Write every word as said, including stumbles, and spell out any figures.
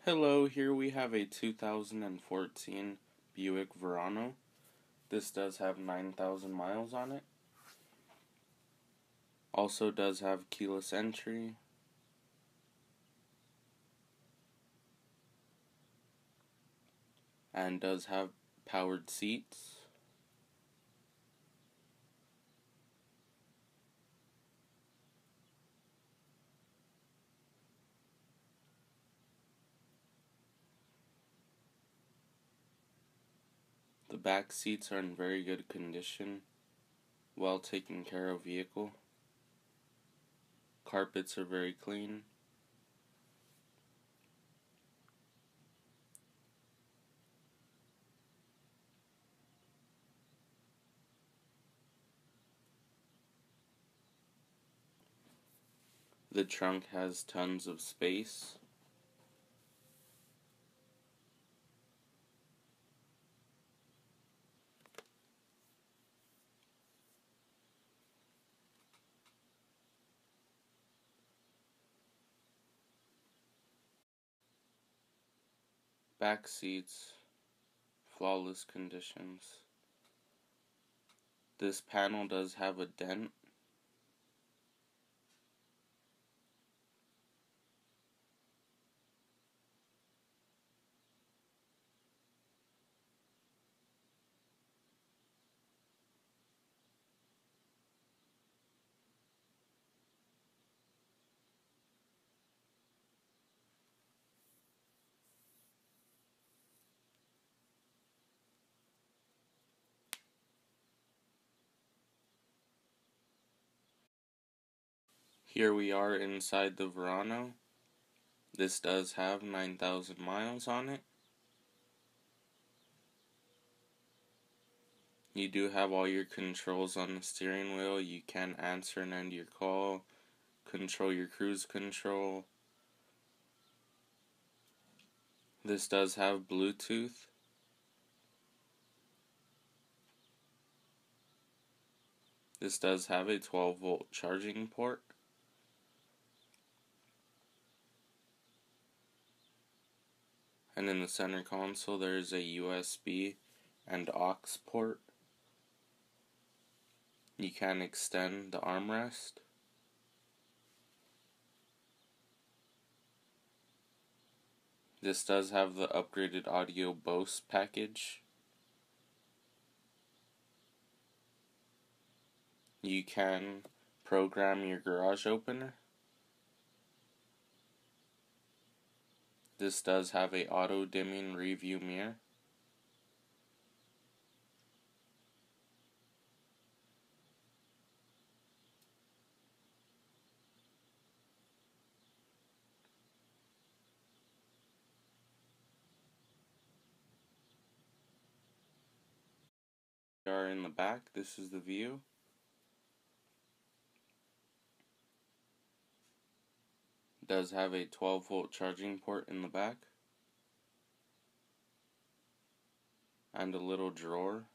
Hello, here we have a two thousand fourteen Buick Verano. This does have nine thousand miles on it. Also does have keyless entry. And does have powered seats. The back seats are in very good condition. Well taken care of vehicle. Carpets are very clean. The trunk has tons of space. Back seats, flawless conditions. This panel does have a dent. Here we are inside the Verano. This does have nine thousand miles on it. You do have all your controls on the steering wheel. You can answer and end your call, control your cruise control. This does have Bluetooth. This does have a twelve volt charging port. And in the center console there is a U S B and aux port. You can extend the armrest. This does have the upgraded audio Bose package. You can program your garage opener. This does have a auto dimming review mirror. We are in the back. This is the view. It does have a twelve volt charging port in the back. And a little drawer.